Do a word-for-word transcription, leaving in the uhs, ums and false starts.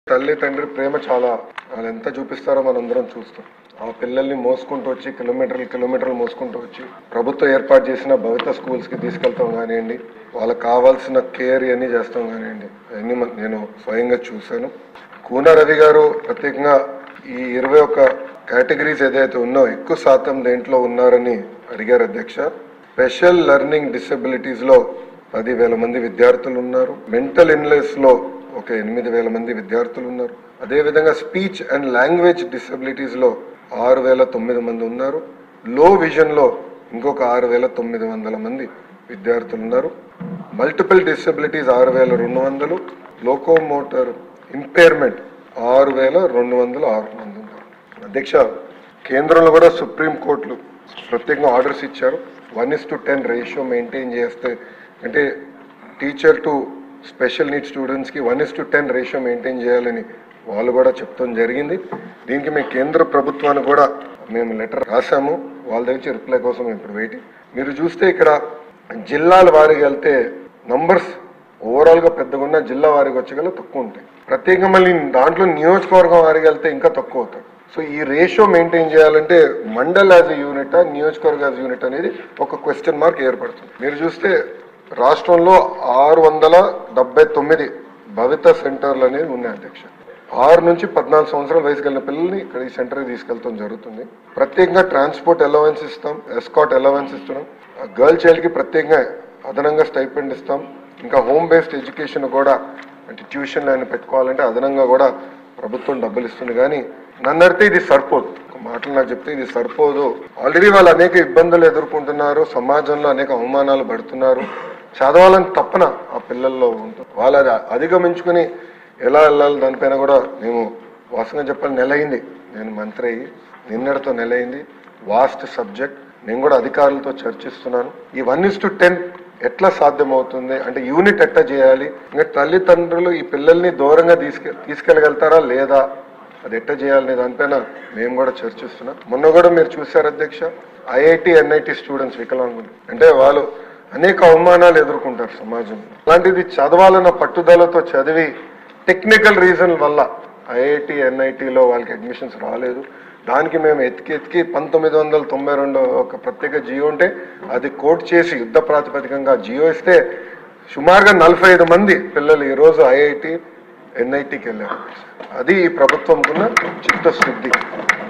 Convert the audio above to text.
తల్లి తండ్రి ప్రేమ చాలా వాళ్ళు ఎంత చూపిస్తారో మనందరం చూస్తాం. ఆ పిల్లల్ని మోసుకుంటూ వచ్చి కిలోమీటర్లు కిలోమీటర్లు మోసుకుంటూ వచ్చి ప్రభుత్వం ఏర్పాటు చేసిన భవిత స్కూల్స్కి తీసుకెళ్తాం కానివ్వండి, వాళ్ళకి కావాల్సిన కేర్ ఇవన్నీ చేస్తాం కానివ్వండి, అవన్నీ నేను స్వయంగా చూశాను. కూన రవి గారు ప్రత్యేకంగా ఈ ఇరవై ఒక్క కేటగిరీస్ ఏదైతే ఉన్నో ఎక్కువ శాతం దేంట్లో ఉన్నారని అడిగారు అధ్యక్ష. స్పెషల్ లెర్నింగ్ డిసెబిలిటీస్లో పదివేల మంది విద్యార్థులు ఉన్నారు. మెంటల్ ఇల్నెస్లో ఒక ఎనిమిది వేల మంది విద్యార్థులు ఉన్నారు. అదేవిధంగా స్పీచ్ అండ్ లాంగ్వేజ్ డిసెబిలిటీస్లో ఆరు వేల తొమ్మిది మంది ఉన్నారు. లో విజన్లో ఇంకొక ఆరు వేల తొమ్మిది వందల మంది విద్యార్థులు ఉన్నారు. మల్టిపుల్ డిసెబిలిటీస్ ఆరు వేల రెండు వందలు లోకోమోటర్ ఇంపైర్మెంట్ ఆరు వేల రెండు వందల ఆరు మంది ఉన్నారు. అధ్యక్ష, కేంద్రంలో కూడా సుప్రీంకోర్టులు ప్రత్యేకంగా ఆర్డర్స్ ఇచ్చారు. One is to ten ratio maintain చేస్తే అంటే టీచర్ టు స్పెషల్ నీడ్ స్టూడెంట్స్కి one is to ten ratio maintain చేయాలని వాళ్ళు కూడా చెప్తాం జరిగింది. దీనికి మేము కేంద్ర ప్రభుత్వానికి కూడా మేము లెటర్ రాసాము. వాళ్ళ దగ్గర రిప్లై కోసం ఇప్పుడు వెయిటింగ్. మీరు చూస్తే ఇక్కడ జిల్లాల వారికి వెళ్తే నంబర్స్ ఓవరాల్గా పెద్దగా ఉన్న జిల్లా వారికి వచ్చేగల తక్కువ ఉంటాయి. ప్రత్యేకంగా మళ్ళీ దాంట్లో నియోజకవర్గం వారికి వెళ్తే ఇంకా తక్కువ అవుతాయి. సో ఈ రేషియో మెయింటైన్ చేయాలంటే మండల్ యాజ్ ఎ యూనిట్ నియోజకవర్గ యాజ్ యూనిట్ అనేది ఒక క్వశ్చన్ మార్క్ ఏర్పడుతుంది. మీరు చూస్తే రాష్ట్రంలో ఆరు వందల డెబ్బై తొమ్మిది భవిత సెంటర్లు అనేవి ఉన్నాయి అధ్యక్ష. ఆరు నుంచి పద్నాలుగు సంవత్సరాల వయసు కలిగిన పిల్లల్ని ఇక్కడ ఈ సెంటర్కి తీసుకెళ్తాం జరుగుతుంది. ప్రత్యేకంగా ట్రాన్స్పోర్ట్ అలవెన్స్ ఇస్తాం, ఎస్కాట్ అలవెన్స్ ఇస్తున్నాం. గర్ల్ చైల్డ్కి ప్రత్యేకంగా అదనంగా స్టైపెండ్ ఇస్తాం. ఇంకా హోమ్ బేస్డ్ ఎడ్యుకేషన్ కూడా అంటే ట్యూషన్లు అయినా పెట్టుకోవాలంటే అదనంగా కూడా ప్రభుత్వం డబ్బులు ఇస్తుంది. కానీ నన్ను అడిగితే ఇది సరిపోదు. ఒక మాటలు నాకు చెప్తే ఇది సరిపోదు. ఆల్రెడీ వాళ్ళు అనేక ఇబ్బందులు ఎదుర్కొంటున్నారు, సమాజంలో అనేక అవమానాలు పడుతున్నారు. చదవాలని తప్పన ఆ పిల్లల్లో ఉంటుంది. వాళ్ళు అది అధిగమించుకుని ఎలా వెళ్ళాలి దానిపైన కూడా మేము వాస్తవంగా చెప్పాలి నెల అయింది. నేను మంత్రి అయ్యి నిన్నటితో నెల అయింది. Vast subject. నేను కూడా అధికారులతో చర్చిస్తున్నాను. ఈ వన్ ఇస్ టు టెన్ ఎట్లా సాధ్యమవుతుంది అంటే యూనిట్ ఎట్లా చేయాలి, ఇంకా తల్లిదండ్రులు ఈ పిల్లల్ని దూరంగా తీసుకె తీసుకెళ్ళగలుగుతారా లేదా, అది ఎట్లా చేయాలనే దానిపైన మేము కూడా చర్చిస్తున్నాం. మొన్న కూడా మీరు చూశారు అధ్యక్ష, ఐఐటి ఎన్ఐటి స్టూడెంట్స్ వికలాంగులు అంటే వాళ్ళు అనేక అవమానాలు ఎదుర్కొంటారు సమాజంలో. అలాంటిది చదవాలన్న పట్టుదలతో చదివి టెక్నికల్ రీజన్ వల్ల ఐఐటి ఎన్ఐటిలో వాళ్ళకి అడ్మిషన్స్ రాలేదు. దానికి మేము ఎతికి ఎతికి పంతొమ్మిది వందల తొంభై రెండు ఒక ప్రత్యేక జియో ఉంటే అది కోట్ చేసి యుద్ధ ప్రాతిపదికంగా జియో ఇస్తే సుమారుగా నలభై ఐదు మంది పిల్లలు ఈరోజు ఐఐటి ఎన్ఐటికి వెళ్ళారు. అది ఈ ప్రభుత్వంకున్న చిత్తశుద్ధి.